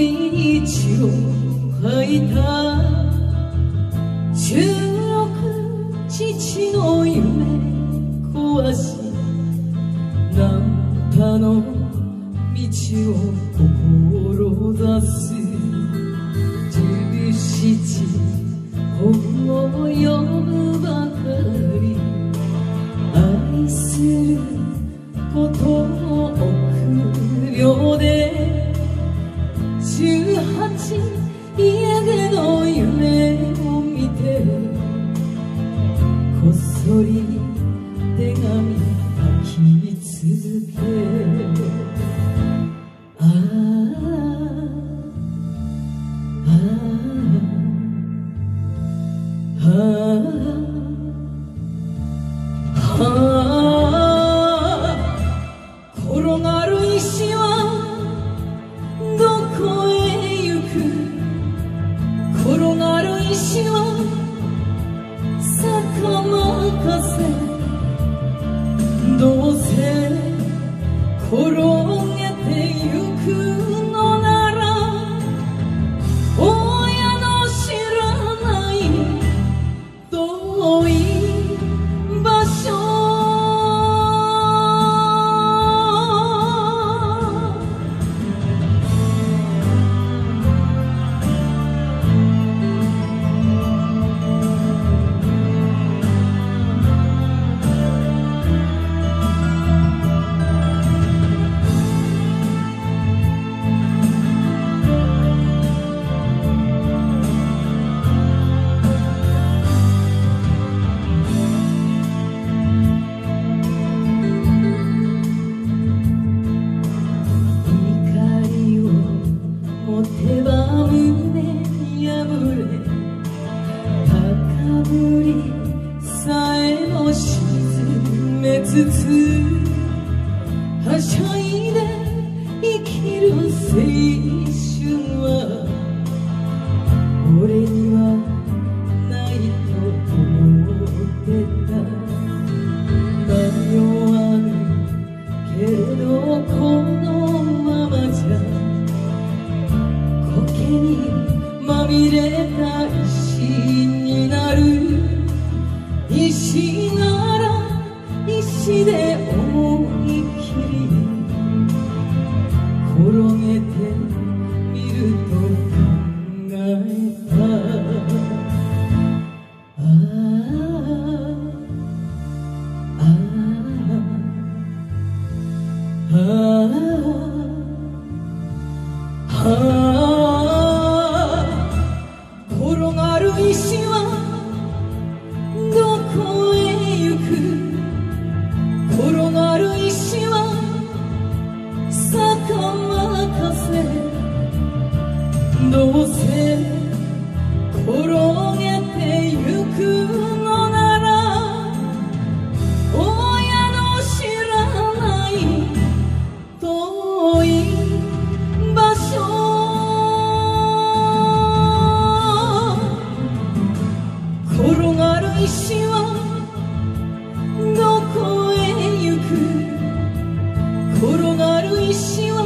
道を履いた16父の夢壊しナンパの道を志す17本を呼ぶばかり愛することの臆病で18家での夢を見てこっそり手紙書き続けああ転がる石はどこへ行く転がる石は坂任せどうせ転げてゆくのなら親の知らない遠い場所手は胸破れ高ぶりさえも沈めつつはしゃいで生きる青春は俺にはないと思ってた迷わぬけれどこのままじゃ苔にまみれた石になる石なら石で思い切り転げてみると考えたあ転がる石はどこへ行く転がる石は坂任せどうせ転げてゆくのなら親の知らない遠い場所転がる石はどこへ行く転がる石は